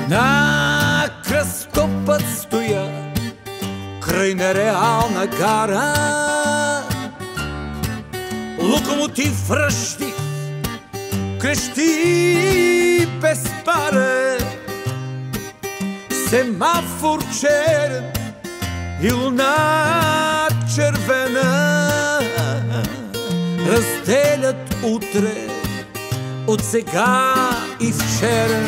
На кръстопът стоя край нереална гара, локомотив ръщив крещи без пара, семафор черен и луна червена разделят утре от сега и вчера.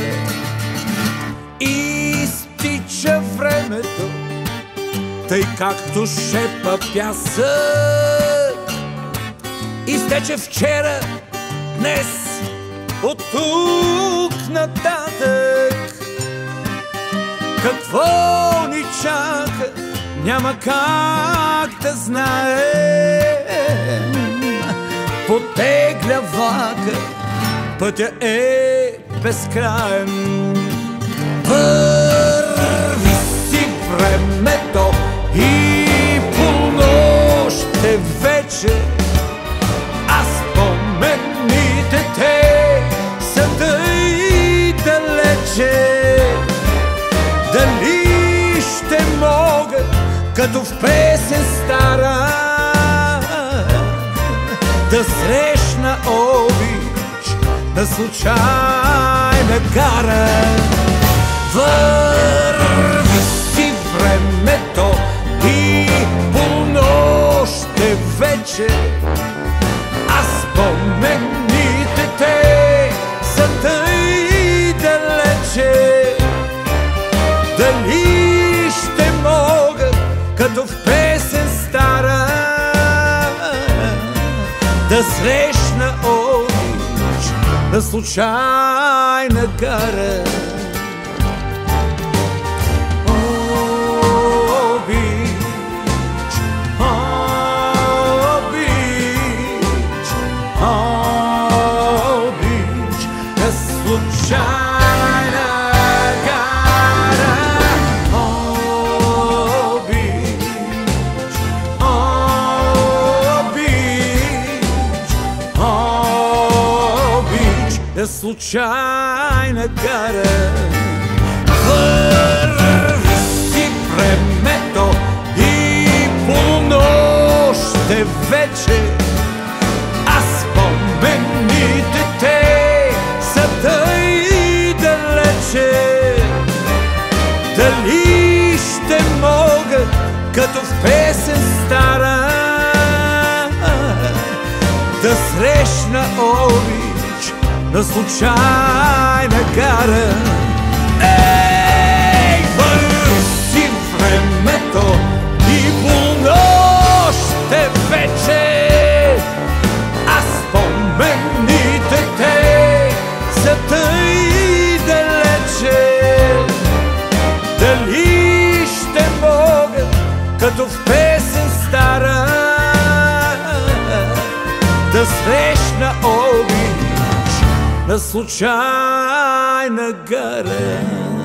Изтича времето, тъй както шепа пясък. Изтече вчера, днес, от тук нататък. Какво ни чака, няма как да знаем. Потегля влака, пътя е безкраен. Върви си времето и полунощ е вече, а спомените те са тъй далече. Дали ще мога, като в песен стара, да срещна обич на случайна гара? Върви си времето и полунощ е вече, а спомените те са тъй далече. Дали ще мога, като в песен стара, да срещна обич на случайна гара? Случайна гара. Върви си времето и полунощ е вече, а спомените те са тъй далече. Дали ще мога, като в песен стара, да срещна обич на случайна гара? Ей, върви си времето и полунощ е вече, а спомените те са тъй далече. Дали ще мога, като в песен стара, да срещна обич на случайна гара?